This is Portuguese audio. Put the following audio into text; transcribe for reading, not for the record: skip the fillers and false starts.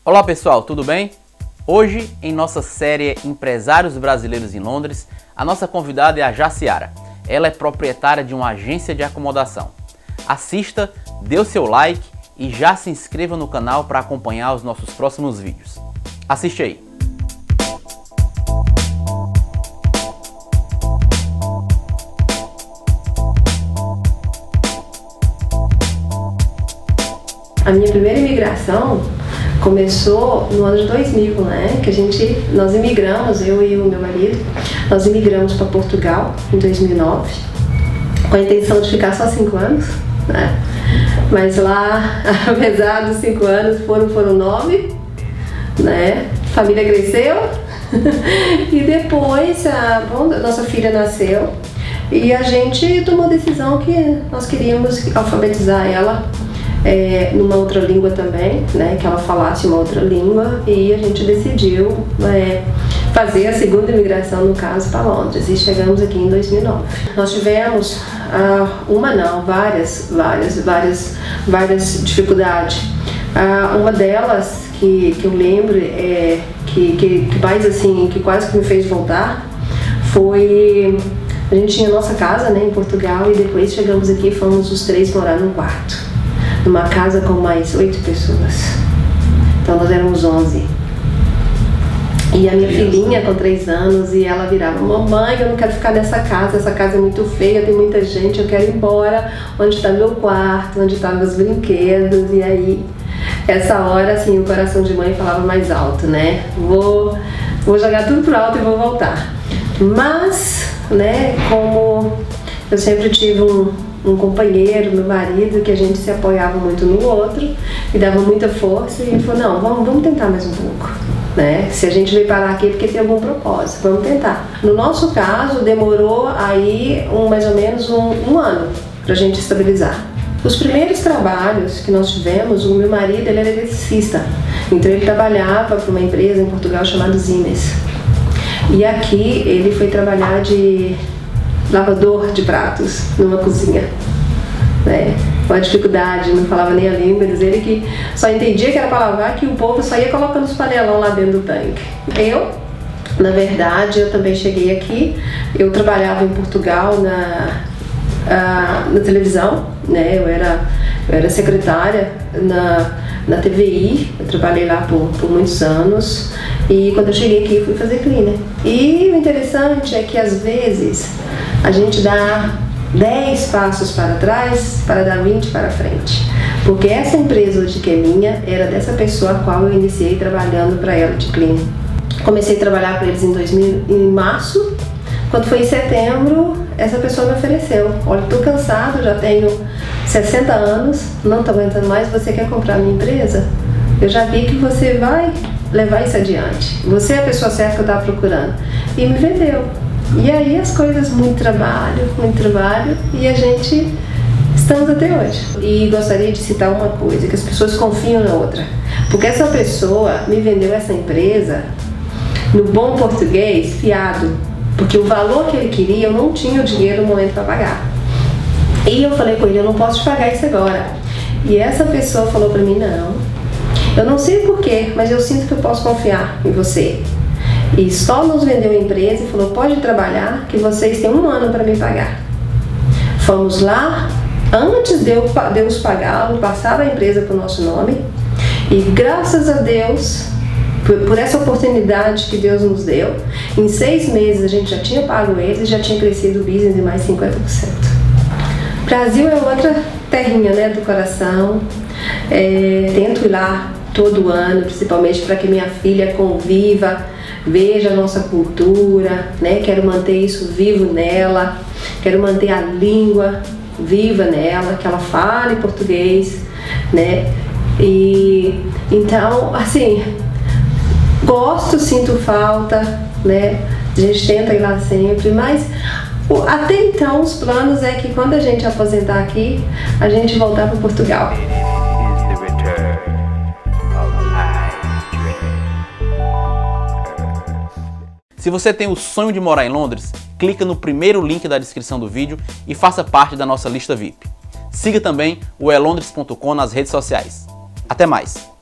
Olá pessoal, tudo bem? Hoje, em nossa série Empresários Brasileiros em Londres, a nossa convidada é a Jaciara. Ela é proprietária de uma agência de acomodação. Assista, dê o seu like e já se inscreva no canal para acompanhar os nossos próximos vídeos. Assiste aí! A minha primeira imigração começou no ano de 2000, né? Que nós imigramos, eu e o meu marido, nós imigramos para Portugal em 2009, com a intenção de ficar só 5 anos, né? Mas lá, apesar dos 5 anos, foram 9, né? A família cresceu e depois a nossa filha nasceu e a gente tomou a decisão que nós queríamos alfabetizar ela numa outra língua também, né, que ela falasse uma outra língua, e a gente decidiu fazer a segunda imigração, no caso, para Londres, e chegamos aqui em 2009. Nós tivemos várias dificuldades. Uma delas que eu lembro que mais assim, que quase que me fez voltar, foi a gente tinha nossa casa, né, em Portugal, e depois chegamos aqui e fomos os 3 morar num quarto, numa casa com mais 8 pessoas. Então nós éramos 11. E a minha filhinha com 3 anos, e ela virava: mamãe, eu não quero ficar nessa casa, essa casa é muito feia, tem muita gente, eu quero ir embora. Onde está meu quarto, onde estão meus brinquedos? E aí, essa hora, assim, o coração de mãe falava mais alto, né? Vou jogar tudo pro alto e vou voltar. Mas, né, como eu sempre tive um companheiro, meu marido, que a gente se apoiava muito no outro e dava muita força, e falou: não, vamos tentar mais um pouco, né? Se a gente veio parar aqui é porque tem algum propósito, vamos tentar. No nosso caso, demorou aí mais ou menos um ano pra gente estabilizar. Os primeiros trabalhos que nós tivemos, o meu marido, ele era eletricista, então ele trabalhava para uma empresa em Portugal chamada Siemens, e aqui ele foi trabalhar de lavador de pratos numa cozinha, né? Uma dificuldade, não falava nem a língua, dizer que só entendia que era para lavar, que o povo só ia colocando os panelão lá dentro do tanque. Na verdade, eu também cheguei aqui, eu trabalhava em Portugal na televisão, né? Eu era secretária na TVI, eu trabalhei lá por muitos anos, e quando eu cheguei aqui fui fazer cleaner. E o interessante é que às vezes a gente dá 10 passos para trás para dar 20 para frente, porque essa empresa hoje que é minha era dessa pessoa a qual eu iniciei trabalhando para ela de cleaner. Comecei a trabalhar para eles em março. Quando foi em setembro, essa pessoa me ofereceu: olha, estou cansado, já tenho 60 anos, não estou aguentando mais, você quer comprar a minha empresa? Eu já vi que você vai levar isso adiante, você é a pessoa certa que eu estava procurando. E me vendeu. E aí as coisas, muito trabalho, e a gente estamos até hoje. E gostaria de citar uma coisa, que as pessoas confiam na outra, porque essa pessoa me vendeu essa empresa, no bom português, fiado, porque o valor que ele queria, eu não tinha o dinheiro no momento para pagar. E eu falei com ele: eu não posso te pagar isso agora. E essa pessoa falou para mim: não, eu não sei porquê, mas eu sinto que eu posso confiar em você. E só nos vendeu a empresa e falou: pode trabalhar, que vocês têm 1 ano para me pagar. Fomos lá, antes de eu os pagá-lo, passaram a empresa para o nosso nome, e graças a Deus, por essa oportunidade que Deus nos deu, em 6 meses a gente já tinha pago eles e já tinha crescido o business em mais 50%. Brasil é outra terrinha, né, do coração. Tento ir lá todo ano, principalmente para que minha filha conviva, veja a nossa cultura, né? Quero manter isso vivo nela, quero manter a língua viva nela, que ela fale português, né? E então, assim, gosto, sinto falta, né? A gente tenta ir lá sempre, mas até então os planos é que quando a gente aposentar aqui, a gente voltar para Portugal. Se você tem o sonho de morar em Londres, clica no primeiro link da descrição do vídeo e faça parte da nossa lista VIP. Siga também o elondres.com nas redes sociais. Até mais!